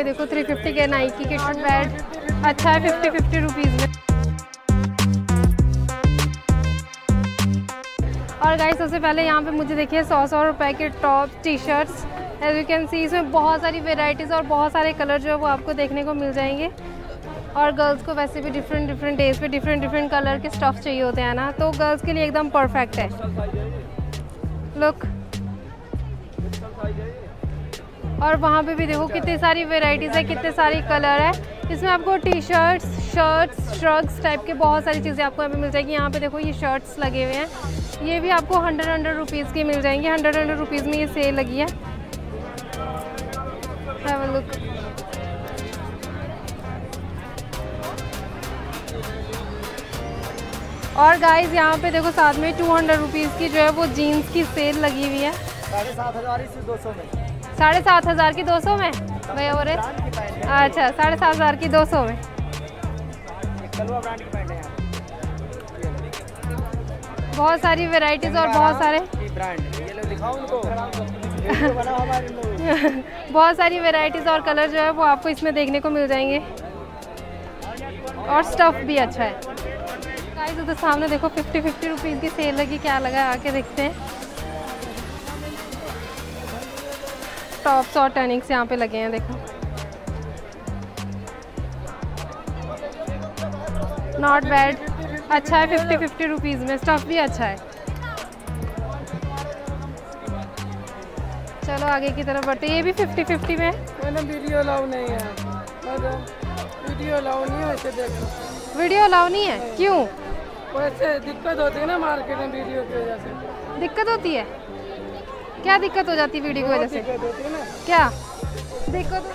पे देखो 350 के नाइकी के शूज बैड अच्छा है 50 रुपीज़ में। और गाइस सबसे पहले यहाँ पे मुझे देखिए 100 रुपए के top T shirts as you can see. इसमें बहुत सारी वेराइटीज़ और बहुत सारे कलर जो है वो आपको देखने को मिल जाएंगे। और गर्ल्स को वैसे भी डिफरेंट डेज पे डिफरेंट कलर के स्टफ़ चाहिए होते हैं ना, तो गर्ल्स के लिए एकदम परफेक्ट है। लुक, और वहाँ पे भी देखो कितनी सारी वेराइटीज़ है, कितने सारे कलर है। इसमें आपको T shirts, shirts, shrugs type के बहुत सारी चीज़ें आपको यहाँ पे मिल जाएगी। यहाँ पे देखो ये शर्ट्स लगे हुए हैं, ये भी आपको 100 रुपीज़ की मिल जाएंगे। 100 रुपीज़ में ये सेल लगी है। Have a look. और गाइस यहाँ पे देखो साथ में 200 रुपीज़ की जो है वो जीन्स की सेल लगी हुई है। 7,500 से 200 में। 7,500 की 200 में भैया बोले। अच्छा 7,500 की 200 में। ब्रांड की पैंट है यहाँ। बहुत सारी वेराइटीज़ और बहुत सारे ब्रांड ये लोग दिखाओ उनको बनाओ हमारे लोग। बहुत सारी वेराइटीज़ और कलर जो है वो आपको इसमें देखने को मिल जाएंगे। और स्टफ़ भी अच्छा है। गाइस उधर सामने देखो 50 रुपीज़ की सेल लगी, क्या लगा है आके देखते हैं। टॉप्स और टर्निंग्स यहाँ पे लगे हैं देखो। नॉट बैड, अच्छा है 50 रुपीज़ में। स्टफ़ भी अच्छा है। चलो आगे की तरफ बढ़ते। ये भी 50 में मैडम वीडियो अलाउ नहीं है। मैडम वीडियो अलाउ नहीं है। वैसे देखो वीडियो अलाउ नहीं है, क्यों? वैसे दिक्कत होती है ना मार्केट में वीडियो की वजह से। दिक्कत होती है? क्या दिक्कत हो जाती है वीडियो की वजह से? दिक्कत होती है ना। क्या दिक्कत?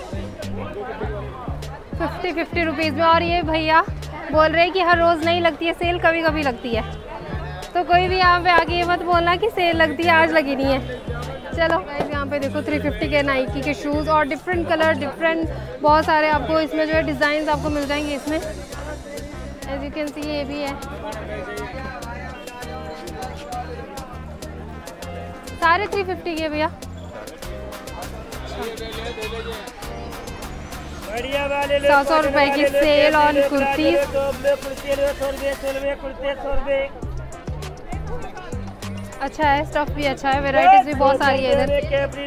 50 रुपीज़ में। और ये भैया बोल रहे हैं कि हर रोज़ नहीं लगती है सेल, कभी कभी लगती है। तो कोई भी यहाँ पे आके ये मत बोलना कि सेल लगती है, आज लगी नहीं है। चलो गाइस यहाँ पे देखो 350 के नाइकी के शूज़ और डिफरेंट कलर, डिफरेंट बहुत सारे आपको इसमें जो है डिज़ाइन आपको मिल जाएंगे इसमें। एज यू कैन सी ये भी है। सारे 350 के भैया। बढ़िया वाले 100 रुपए की सेल ऑन कुर्ती। अच्छा है, स्टफ भी अच्छा है, वेराइटीज भी बहुत सारी है इधर।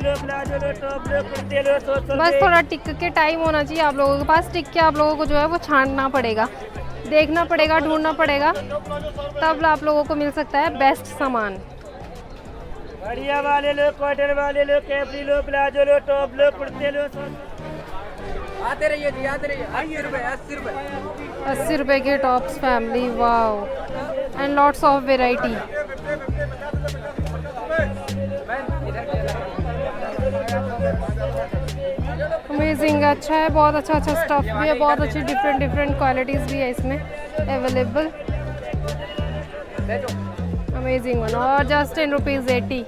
बस थोड़ा टिक के टाइम होना चाहिए आप लोगों के पास। टिक के आप लोगों को जो है वो छांटना पड़ेगा, देखना पड़ेगा, ढूंढना पड़ेगा, तब आप लोगों को मिल सकता है बेस्ट सामान। बढ़िया वाले लो, कॉटन वाले लो, कैपरी लो, प्लाजो लो, टॉप लो, कुर्ते लो। आते रहिए जी, आते रहिए। 80 रुपए, 80 रुपए। 80 रुपए के tops family, wow, and lots of variety. Amazing, अच्छा है, बहुत अच्छा स्टफ भी है, बहुत अच्छी डिफरेंट क्वालिटीज़ भी है इसमें अवेलेबल। Amazing one. और जस्ट ₹10.80।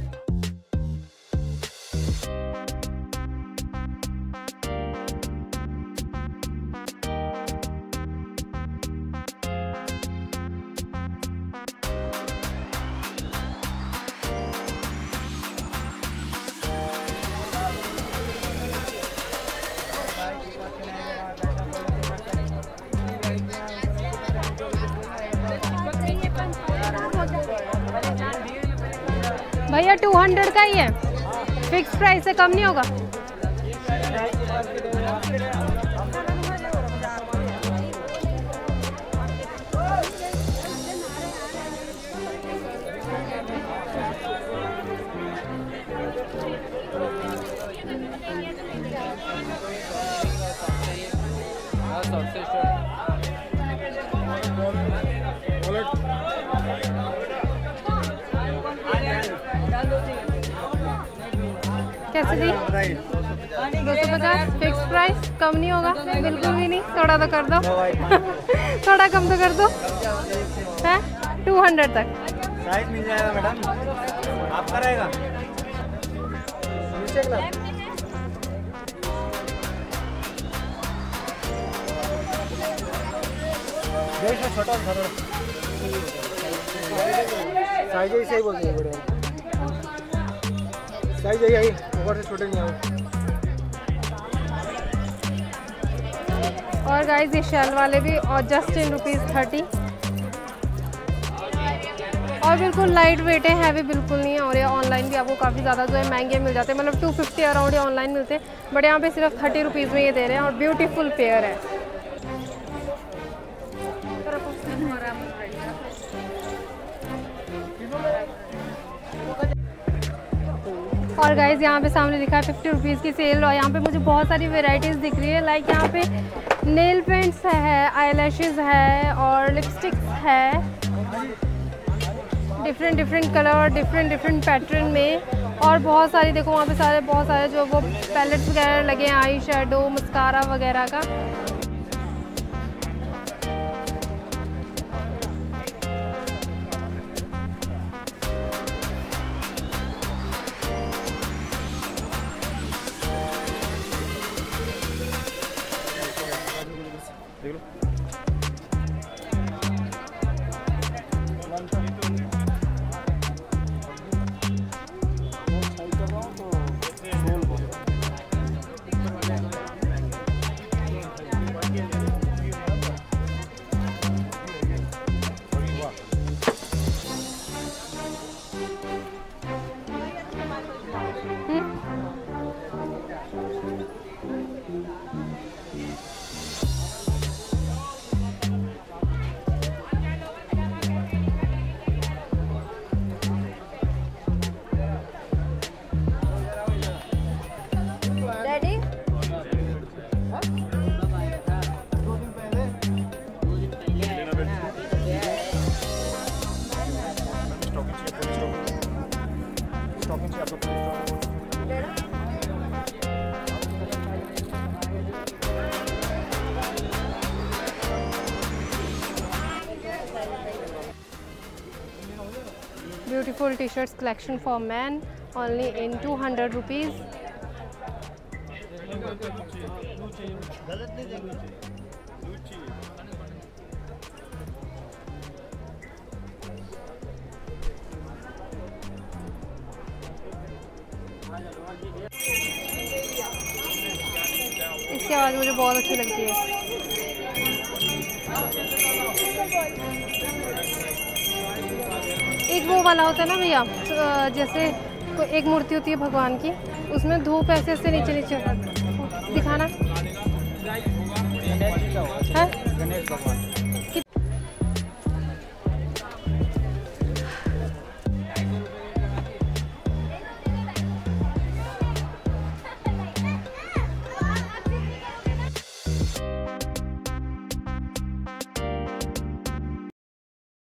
भैया 200 का ही है, फिक्स प्राइस से कम नहीं होगा? कैसे दी? 250 फिक्स प्राइस, कम नहीं होगा? बिल्कुल भी नहीं। थोड़ा तो कर दो थोड़ा कम तो कर दो। है 200 तक साइज मिल जाएगा मैडम, आपका रहेगा। छोटा साइज ही बोलते हैं, साइज यही ऊपर से छोटे नहीं आए। और गाइस ये शेल वाले भी, और जस्ट इन ₹30। और बिल्कुल लाइट वेट है, हैवी बिल्कुल नहीं है। और ये ऑनलाइन भी आपको काफ़ी ज़्यादा जो है महंगे मिल जाते हैं, मतलब 250 अराउंड ये ऑनलाइन मिलते हैं, बट यहाँ पे सिर्फ ₹30 में ये दे रहे हैं। और ब्यूटीफुल पेयर है। और गाइज यहाँ पे सामने लिखा है ₹50 की सेल। और यहाँ पे मुझे बहुत सारी वेराइटीज़ दिख रही है, लाइक यहाँ पे नेल पेंट्स है, आईलैशेस है, और लिपस्टिक्स है, डिफरेंट कलर और डिफरेंट पैटर्न में। और बहुत सारी देखो वहाँ पे बहुत सारे जो वो पैलेट्स वगैरह लगे हैं, आई शेडो, मस्कारा वगैरह का। Beautiful t-shirts collection for men, only in ₹200. इसकी आवाज़ मुझे बहुत अच्छी लगती है। एक वो वाला होता है ना भैया, जैसे कोई एक मूर्ति होती है भगवान की, उसमें धूप ऐसे नीचे दिखाना।